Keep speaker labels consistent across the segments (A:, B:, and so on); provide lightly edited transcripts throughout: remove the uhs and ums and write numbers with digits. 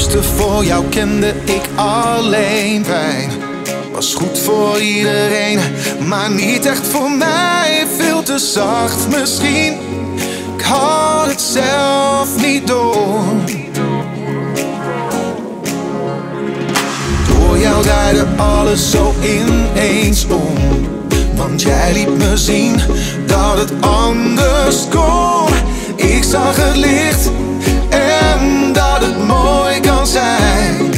A: liefste voor jou kende ik alleen pijn. Was goed voor iedereen, maar niet echt voor mij. Veel te zacht misschien, ik had het zelf niet door. Door jou draaide alles zo ineens om. Want jij liet me zien dat het anders kon. Ik zag het licht en dat het mooi kan zijn.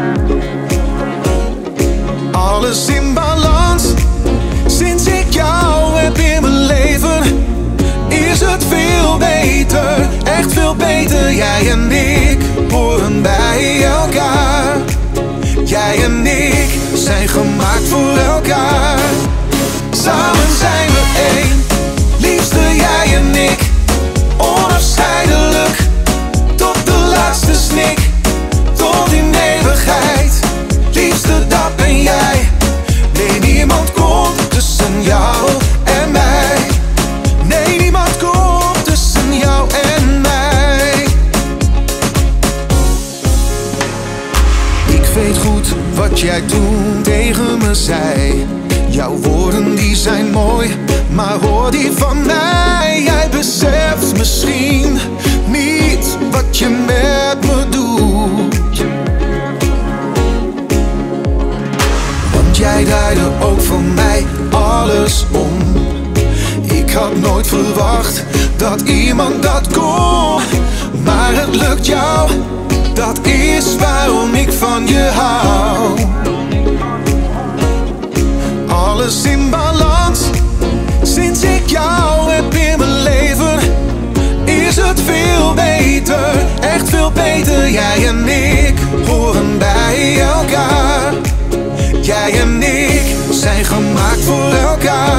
A: Alles in balans, sinds ik jou heb in mijn leven, is het veel beter, echt veel beter. Jij en ik horen bij elkaar. Jij en ik zijn gemaakt voor elkaar. Samen zijn we één, liefste jij en ik. Onafscheidelijk, tot de laatste snik, tot in eeuwigheid. Liefste, dat ben jij. Nee, niemand komt tussen jou en mij. Nee, niemand komt tussen jou en mij. Ik weet goed wat jij toen tegen me zei. Jouw woorden die zijn mooi, maar hoor die van mij. Jij beseft misschien niet wat je met me doet. Want jij draaide ook voor mij alles om. Ik had nooit verwacht dat iemand dat kon. Maar het lukt jou, dat is waarom ik van je hou. Alles in balans, sinds ik jou heb in mijn leven, is het veel beter, echt veel beter. Jij en ik horen bij elkaar. Jij en ik zijn gemaakt voor elkaar.